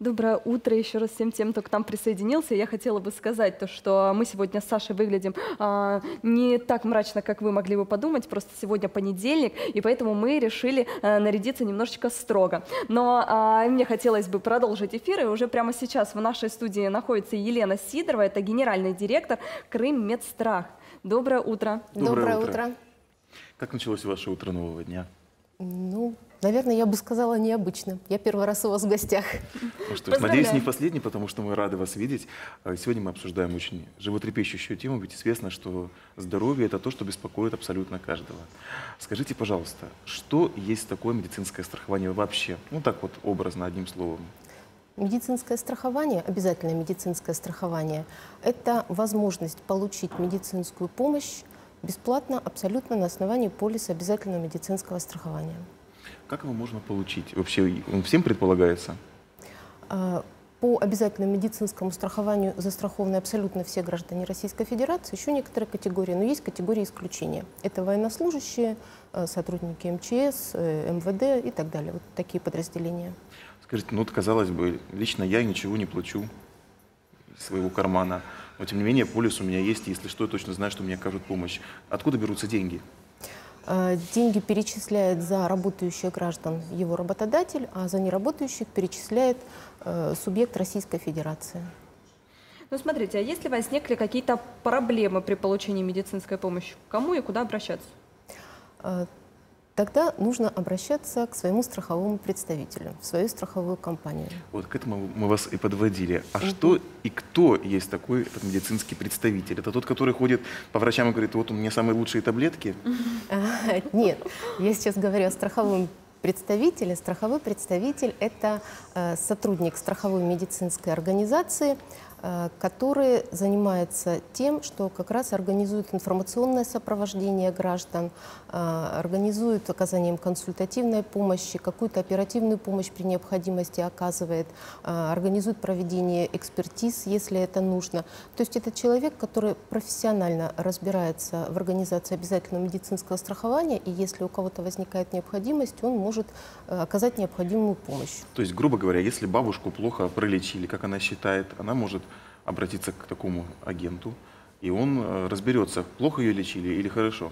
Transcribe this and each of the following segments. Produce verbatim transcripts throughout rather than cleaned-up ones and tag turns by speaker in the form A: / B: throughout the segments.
A: Доброе утро еще раз всем тем, кто к нам присоединился. Я хотела бы сказать то, что мы сегодня с Сашей выглядим а, не так мрачно, как вы могли бы подумать. Просто сегодня понедельник, и поэтому мы решили а, нарядиться немножечко строго. Но а, мне хотелось бы продолжить эфир, и уже прямо сейчас в нашей студии находится Елена Сидорова, это генеральный директор Крыммедстрах. Доброе утро.
B: Доброе,
C: Доброе
B: утро.
C: утро.
B: Как началось ваше утро нового дня?
C: Ну, наверное, я бы сказала необычно. Я первый раз у вас в гостях.
B: Ну что ж, надеюсь, не последний, потому что мы рады вас видеть. Сегодня мы обсуждаем очень животрепещущую тему, ведь известно, что здоровье – это то, что беспокоит абсолютно каждого. Скажите, пожалуйста, что есть такое медицинское страхование вообще? Ну так вот, образно, одним словом.
C: Медицинское страхование, обязательное медицинское страхование, это возможность получить медицинскую помощь бесплатно, абсолютно на основании полиса обязательного медицинского страхования.
B: Как его можно получить? Вообще, он всем предполагается?
C: По обязательному медицинскому страхованию застрахованы абсолютно все граждане Российской Федерации, еще некоторые категории, но есть категории исключения. Это военнослужащие, сотрудники эм че эс, эм вэ дэ и так далее. Вот такие подразделения.
B: Скажите, ну вот, казалось бы, лично я ничего не плачу из своего кармана, но тем не менее полис у меня есть, и если что, я точно знаю, что мне окажут помощь. Откуда берутся деньги?
C: Деньги перечисляет за работающих граждан его работодатель, а за неработающих перечисляет э, субъект Российской Федерации.
A: Ну, смотрите, а если возникли какие-то проблемы при получении медицинской помощи, к кому и куда обращаться?
C: Тогда нужно обращаться к своему страховому представителю, в свою страховую компанию.
B: Вот к этому мы вас и подводили. А
C: угу.
B: что и кто есть такой этот медицинский представитель? Это тот, который ходит по врачам и говорит, вот у меня самые лучшие таблетки?
C: Нет, я сейчас говорю о страховом представителе. Страховой представитель – это сотрудник страховой медицинской организации, который занимается тем, что как раз организует информационное сопровождение граждан, организует оказанием консультативной помощи, какую-то оперативную помощь при необходимости оказывает, организует проведение экспертиз, если это нужно. То есть это человек, который профессионально разбирается в организации обязательного медицинского страхования, и если у кого-то возникает необходимость, он может оказать необходимую помощь.
B: То есть, грубо говоря, если бабушку плохо пролечили, как она считает, она может обратиться к такому агенту, и он разберется, плохо ее лечили или хорошо.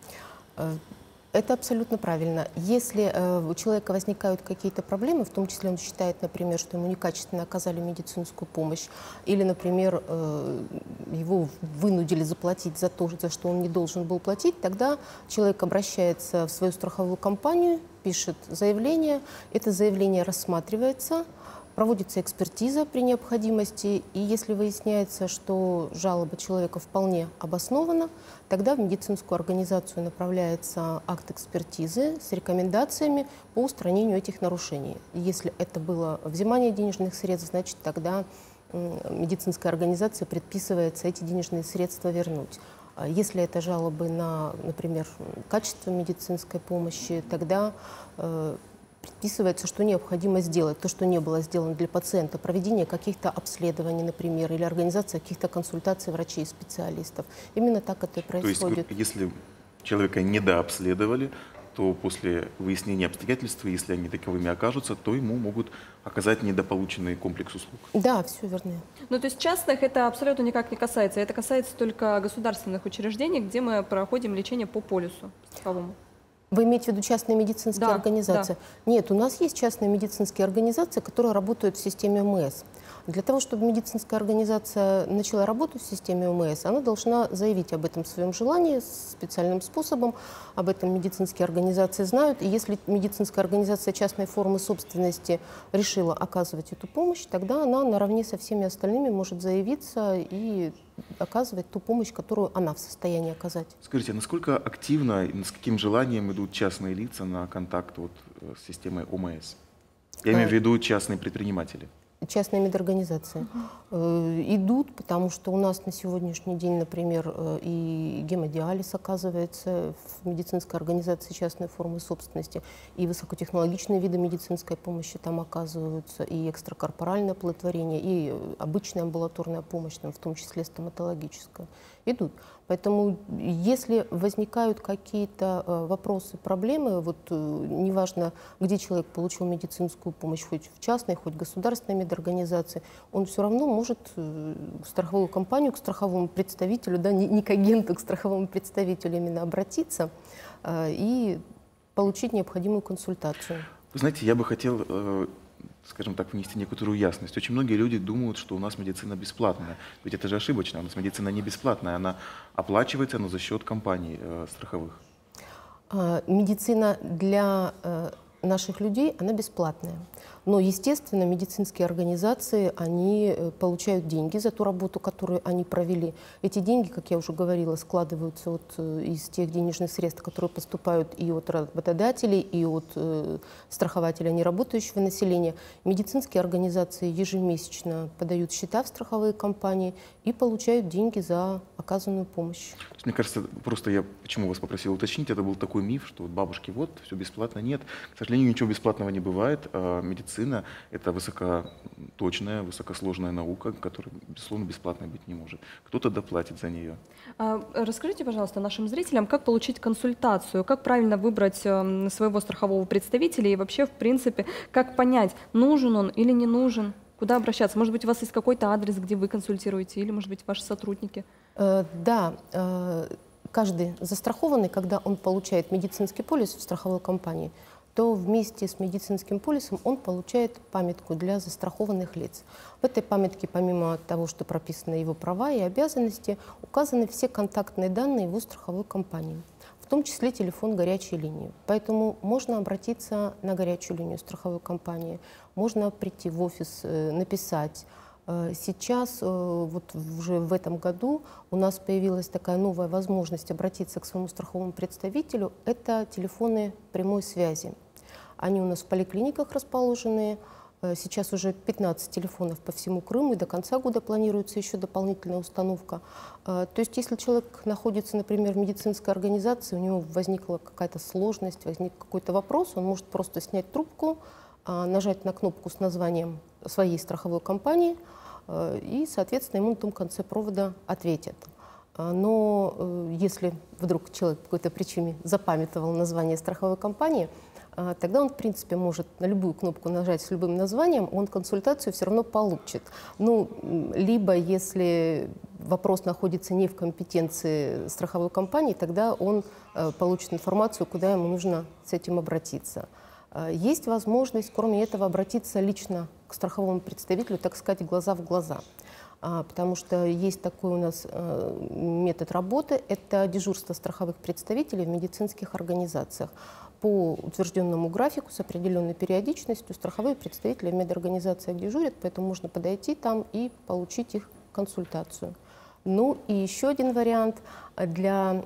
C: Это абсолютно правильно. Если э, у человека возникают какие-то проблемы, в том числе он считает, например, что ему некачественно оказали медицинскую помощь, или, например, э, его вынудили заплатить за то, за что он не должен был платить, тогда человек обращается в свою страховую компанию, пишет заявление, это заявление рассматривается, проводится экспертиза при необходимости, и если выясняется, что жалоба человека вполне обоснована, тогда в медицинскую организацию направляется акт экспертизы с рекомендациями по устранению этих нарушений. Если это было взимание денежных средств, значит, тогда медицинская организация предписывается эти денежные средства вернуть. Если это жалобы на, например, качество медицинской помощи, тогда э, предписывается, что необходимо сделать, то, что не было сделано для пациента, проведение каких-то обследований, например, или организация каких-то консультаций врачей и специалистов. Именно так это и происходит.
B: То есть, если человека недообследовали, то после выяснения обстоятельств, если они таковыми окажутся, то ему могут оказать недополученный комплекс услуг.
C: Да, все верно.
A: Ну, то есть частных это абсолютно никак не касается. Это касается только государственных учреждений, где мы проходим лечение по полису страховому.
C: Вы имеете в виду частные медицинские
A: да,
C: организации?
A: Да.
C: Нет, у нас есть частные медицинские организации, которые работают в системе эм э эс. Для того, чтобы медицинская организация начала работать в системе эм э эс, она должна заявить об этом своем желании специальным способом. Об этом медицинские организации знают. И если медицинская организация частной формы собственности решила оказывать эту помощь, тогда она наравне со всеми остальными может заявиться и оказывать ту помощь, которую она в состоянии оказать.
B: Скажите, насколько активно и с каким желанием идут частные лица на контакт вот с системой о эм э эс? Я имею в виду частные предприниматели.
C: Частные медорганизации uh-huh. э, идут, потому что у нас на сегодняшний день, например, э, и гемодиализ оказывается в медицинской организации частной формы собственности, и высокотехнологичные виды медицинской помощи там оказываются, и экстракорпоральное оплодотворение, и обычная амбулаторная помощь, там, в том числе стоматологическая, идут. Поэтому если возникают какие-то э, вопросы, проблемы, вот э, неважно, где человек получил медицинскую помощь, хоть в частной, хоть в государственной медорганизации, он все равно может э, в страховую компанию, к страховому представителю, да, не, не к агенту, к страховому представителю именно обратиться э, и получить необходимую консультацию.
B: Вы знаете, я бы хотел, э, скажем так, внести некоторую ясность. Очень многие люди думают, что у нас медицина бесплатная. Ведь это же ошибочно. У нас медицина не бесплатная, она оплачивается, но за счет компаний э, страховых.
C: А, Медицина для э, наших людей, она бесплатная. Но, естественно, медицинские организации, они э, получают деньги за ту работу, которую они провели. Эти деньги, как я уже говорила, складываются вот, э, из тех денежных средств, которые поступают и от работодателей, и от э, страхователя неработающего населения. Медицинские организации ежемесячно подают счета в страховые компании и получают деньги за оказанную помощь.
B: Мне кажется, просто я почему вас попросил уточнить, это был такой миф, что вот бабушки, вот, все бесплатно. Нет, к сожалению, ничего бесплатного не бывает. А медицина – это высокоточная, высокосложная наука, которая, безусловно, бесплатной быть не может. Кто-то доплатит за нее.
A: А, расскажите, пожалуйста, нашим зрителям, как получить консультацию, как правильно выбрать э, своего страхового представителя и вообще, в принципе, как понять, нужен он или не нужен, куда обращаться? Может быть, у вас есть какой-то адрес, где вы консультируете, или, может быть, ваши сотрудники?
C: Э, да, э, каждый застрахованный, когда он получает медицинский полис в страховой компании, то вместе с медицинским полисом он получает памятку для застрахованных лиц. В этой памятке, помимо того, что прописаны его права и обязанности, указаны все контактные данные его страховой компании, в том числе телефон горячей линии. Поэтому можно обратиться на горячую линию страховой компании, можно прийти в офис, написать. Сейчас, вот уже в этом году, у нас появилась такая новая возможность обратиться к своему страховому представителю. Это телефоны прямой связи. Они у нас в поликлиниках расположены. Сейчас уже пятнадцать телефонов по всему Крыму, и до конца года планируется еще дополнительная установка. То есть, если человек находится, например, в медицинской организации, у него возникла какая-то сложность, возник какой-то вопрос, он может просто снять трубку, нажать на кнопку с названием своей страховой компании, и, соответственно, ему на том конце провода ответят. Но если вдруг человек по какой-то причине запамятовал название страховой компании, тогда он, в принципе, может на любую кнопку нажать с любым названием, он консультацию все равно получит. Ну, либо, если вопрос находится не в компетенции страховой компании, тогда он получит информацию, куда ему нужно с этим обратиться. Есть возможность, кроме этого, обратиться лично к страховому представителю, так сказать, глаза в глаза. Потому что есть такой у нас метод работы, это дежурство страховых представителей в медицинских организациях. По утвержденному графику с определенной периодичностью страховые представители в медорганизациях дежурят, поэтому можно подойти там и получить их консультацию. Ну и еще один вариант для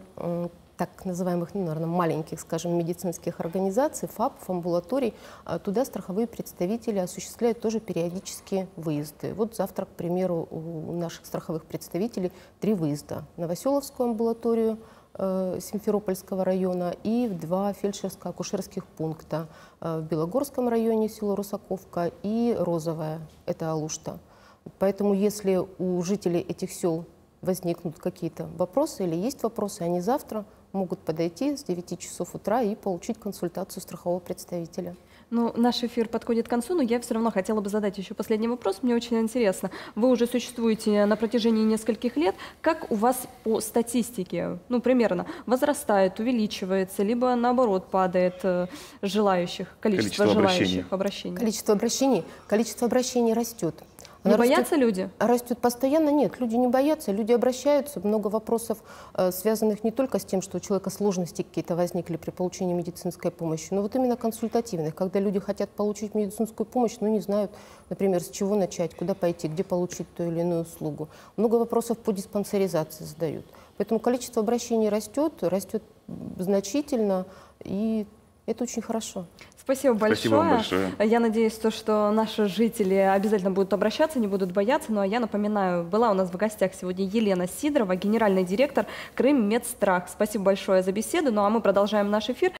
C: так называемых, ну, наверное, маленьких, скажем, медицинских организаций, ФАПов, амбулаторий, туда страховые представители осуществляют тоже периодические выезды. Вот завтра, к примеру, у наших страховых представителей три выезда: в Новоселовскую амбулаторию э, Симферопольского района и в два фельдшерско-акушерских пункта э, в Белогорском районе, село Русаковка, и Розовая, это Алушта. Поэтому, если у жителей этих сел возникнут какие-то вопросы или есть вопросы, они завтра могут подойти с девяти часов утра и получить консультацию страхового представителя.
A: Ну, наш эфир подходит к концу, но я все равно хотела бы задать еще последний вопрос. Мне очень интересно. Вы уже существуете на протяжении нескольких лет. Как у вас по статистике, ну, примерно, возрастает, увеличивается, либо наоборот падает э, желающих, количество, количество желающих обращений?
C: Количество обращений, количество обращений растет.
A: Не
C: Она
A: боятся
C: растет,
A: люди?
C: Растет постоянно. Нет, люди не боятся, люди обращаются. Много вопросов, э, связанных не только с тем, что у человека сложности какие-то возникли при получении медицинской помощи, но вот именно консультативных, когда люди хотят получить медицинскую помощь, но не знают, например, с чего начать, куда пойти, где получить ту или иную услугу. Много вопросов по диспансеризации задают. Поэтому количество обращений растет, растет значительно, и это очень хорошо.
A: Спасибо большое.
B: Спасибо вам большое.
A: Я надеюсь, то, что наши жители обязательно будут обращаться, не будут бояться. Ну а я напоминаю, была у нас в гостях сегодня Елена Сидорова, генеральный директор Крыммедстрах. Спасибо большое за беседу. Ну а мы продолжаем наш эфир.